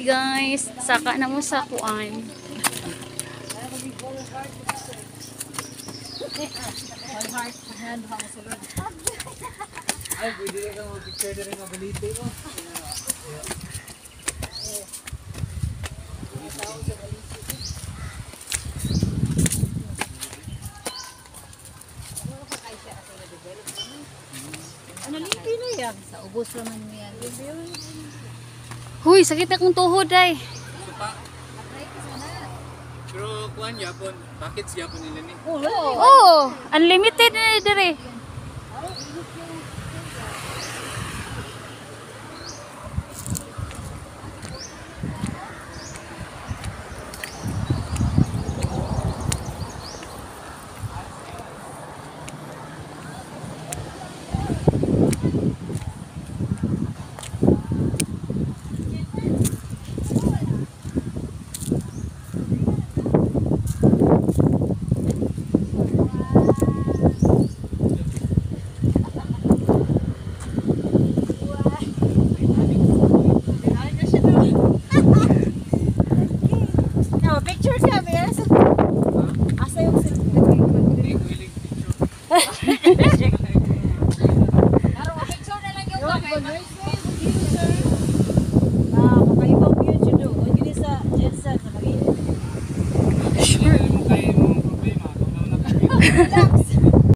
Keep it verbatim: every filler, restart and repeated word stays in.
guys, saka na mo sa kuan. Ay, pwede rin kang mag-picture na rin ang balite mo. Ano lipi na yan? Sa ubos naman mo yan. Huy, sakit na kong tuhod ay. Pero kuhan yapon, packets yapon nila ni. Oh, unlimited na dire. Picture siya, Bes. Asa yung Hindi ko hiling picture.